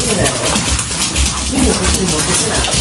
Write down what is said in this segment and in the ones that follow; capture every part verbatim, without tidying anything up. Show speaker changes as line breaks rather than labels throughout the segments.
进来了，一定会是模式进来了。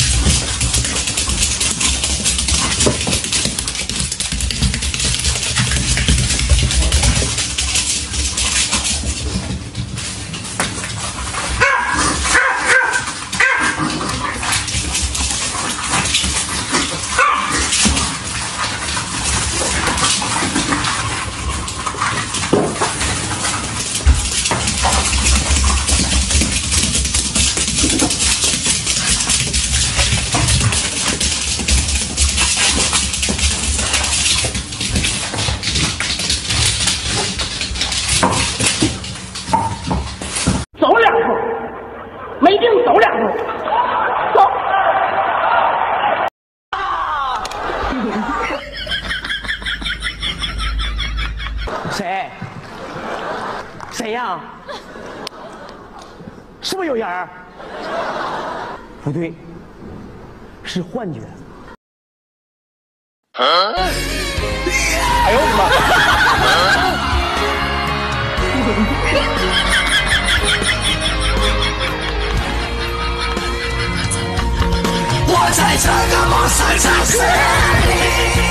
谁？谁呀？是不是有人儿？不对，是幻觉。啊、哎呦我的妈！我在这个梦想城市里。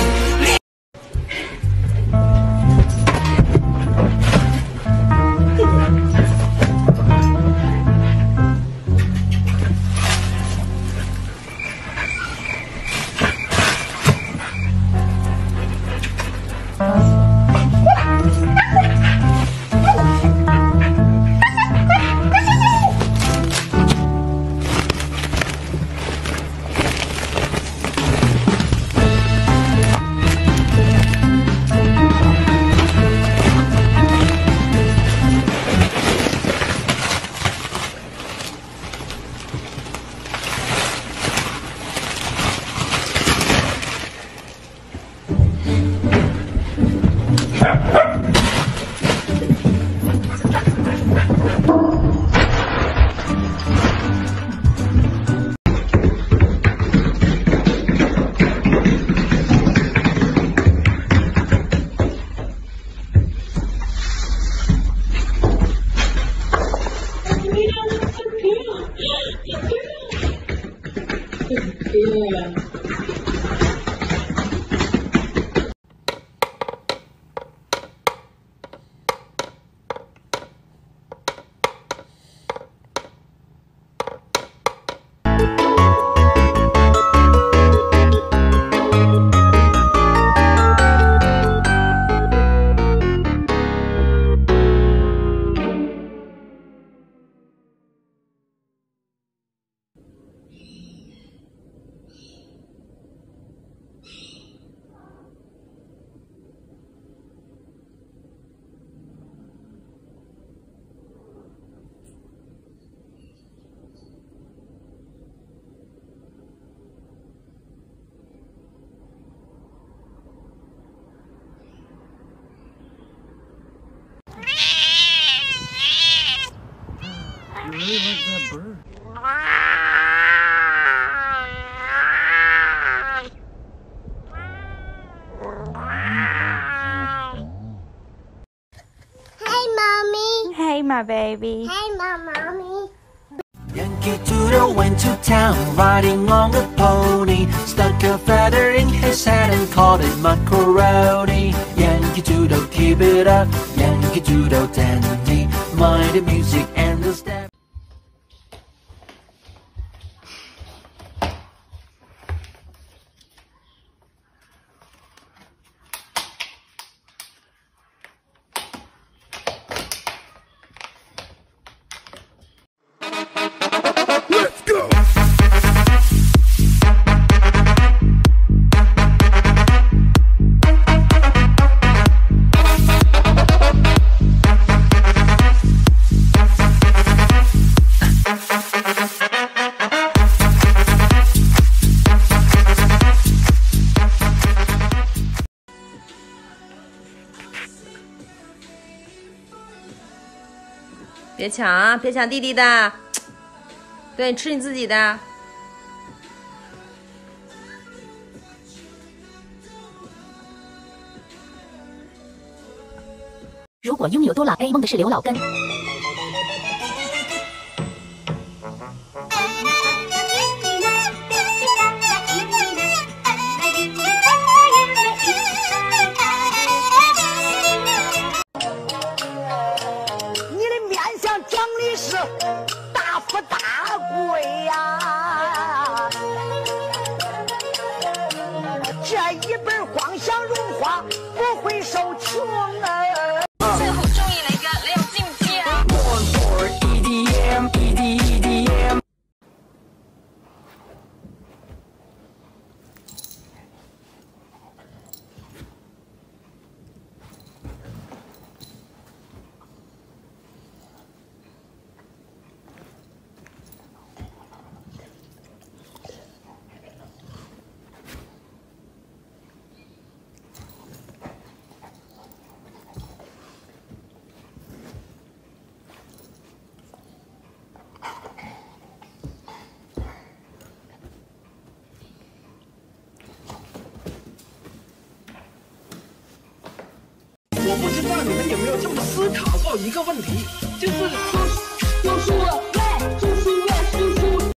You really like that bird?
Hey, Mommy.
Hey, my baby.
Hey, my Mommy.
Yankee Doodle went to town riding on a pony. Stuck a feather in his head and called it macaroni. Yankee Doodle, keep it up. Yankee Doodle dandy. Mind the music and the step.
别抢啊！别抢弟弟的，对，吃你自己的。
如果拥有哆啦 A 梦的是刘老根。
富大贵呀！这一本光想荣华，不会受穷啊！
最后终于嚟噶，你又知唔知啊
One for E D M, E D E D M。
我不知道你们有没有这么思考过一个问题，就是
叔叔，喂，叔叔，喂，叔叔。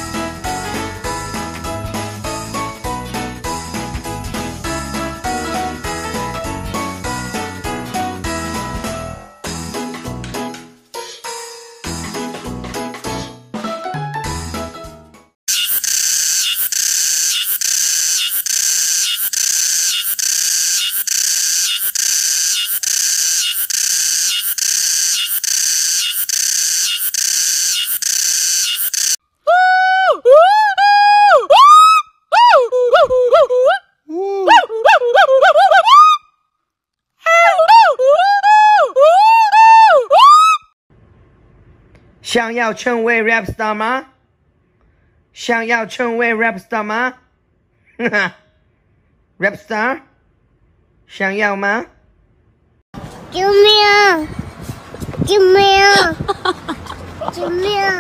想要成为 rap star 吗？想要成为 rap star 吗？哈哈 ，rap star， 想要吗？
救命！救命！救命！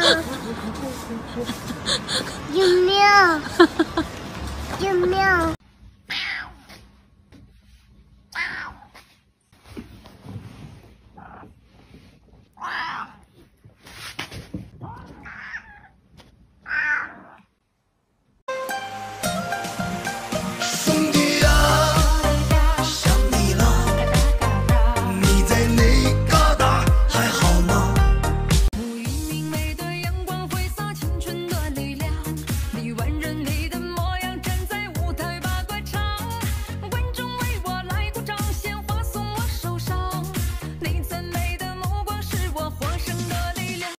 救命！救命！
兄弟呀，想你了，你在那旮瘩还好吗？
沐浴明媚的阳光挥洒青春的力量，你万人迷的模样站在舞台把歌唱，观众为我来鼓掌，鲜花送我手上，你赞美的目光是我获胜的力量。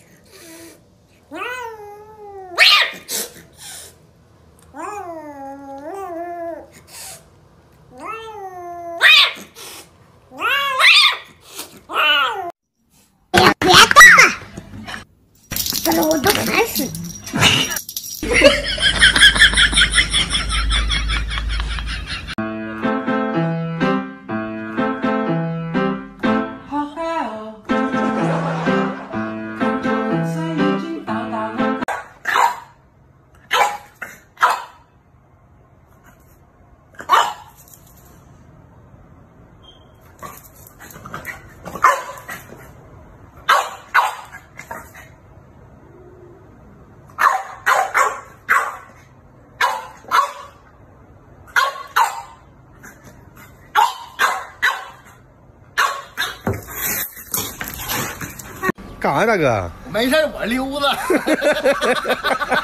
别动了，这个我都烦死。
干啥大哥？
没事，我溜达。